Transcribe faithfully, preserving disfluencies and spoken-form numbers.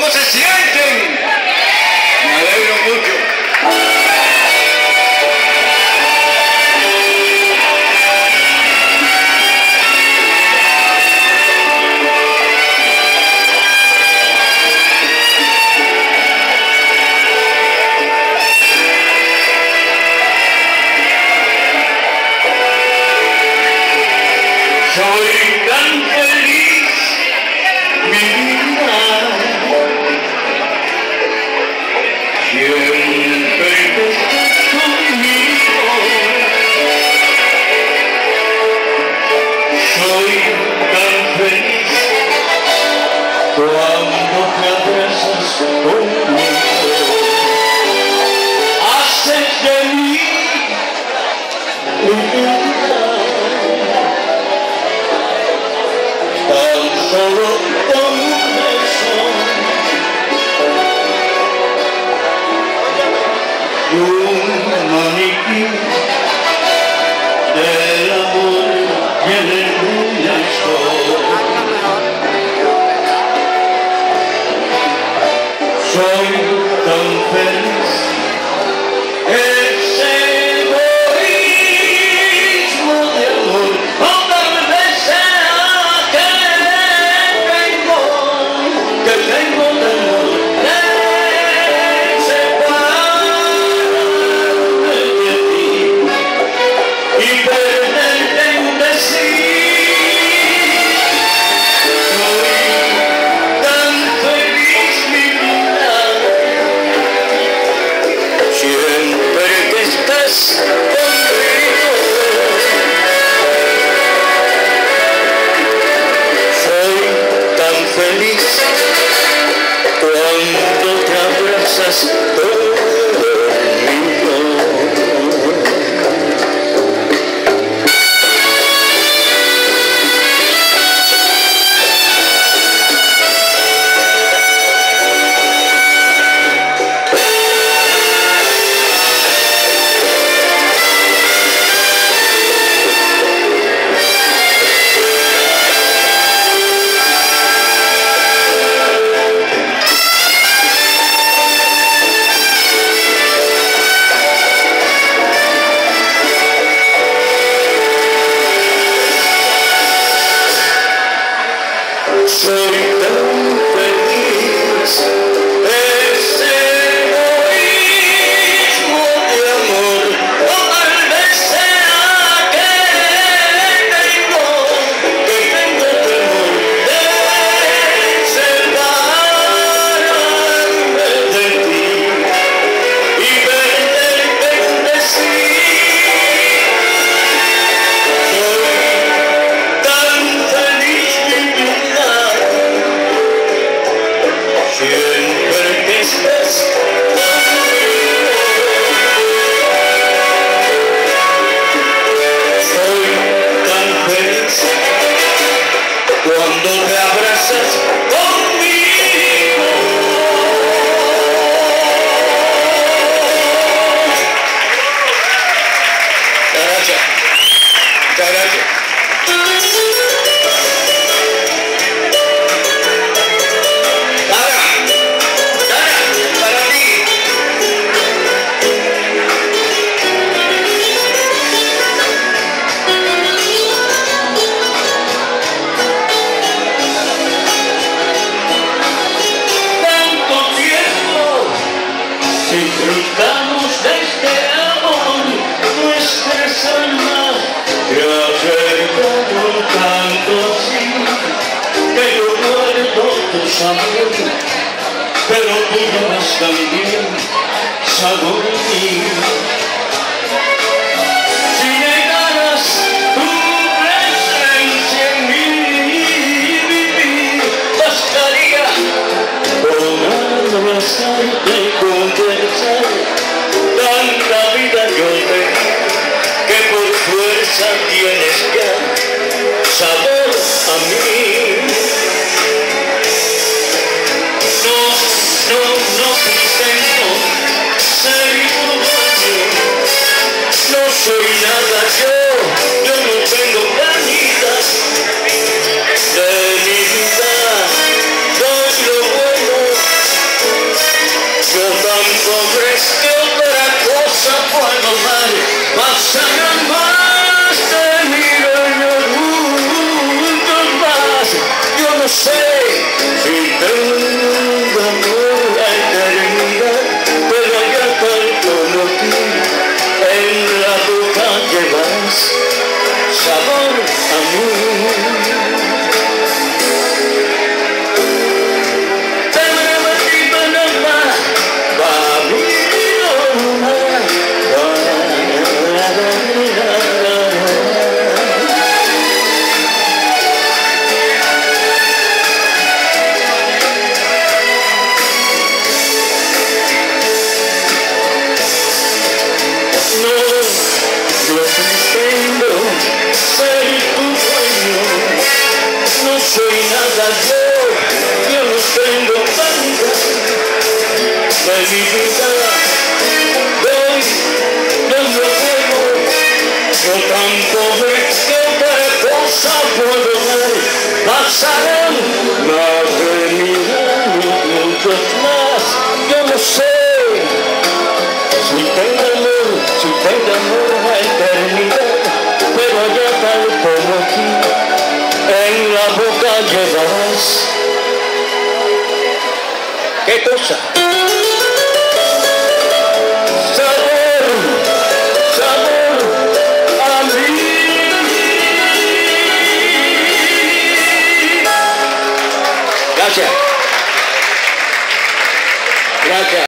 ¿Cómo se sienten? Me alegro mucho. Soy tan feliz, mi vida, siempre que estás conmigo. Soy tan feliz cuando te abrazas conmigo. Haces de mí mi vida. Solo con un beso, un maniquí del amor y el universo. Soy tan feliz, ese egoísmo de amor. Feliz cuando te abrazas conmigo. Soy tan feliz, ese egoísmo de amor, o tal vez sea que tengo, que tengo temor de separarme de ti y perderte en decir. Soy tan feliz, mi vida, siempre que estés conmigo. Soy tan feliz cuando te abrazas conmigo. Muchas gracias. Muchas gracias. Disfrutamos de este amor, nuestras almas se acercaron tanto así, que yo guardo tus amores, pero tú llevas también sabor mío. Si negaras tu presencia en mí, vivir bastaría con abrazarte y conversar. Tanta vida yo tengo que por fuerza tienes ya sabor a mí. No, no, no pretendo ser igual. No soy nada yo, yo no tengo ganitas de mi vida. Doy lo bueno de mi vida. Hoy no lo puedo, yo tan pobre que otra cosa puedo ver. Pasarán más de mil años, muchos más, yo no sé. Si tengo amor, si tengo amor a eternidad, pero allá tal como aquí, en la boca llevarás. ¿Qué cosa?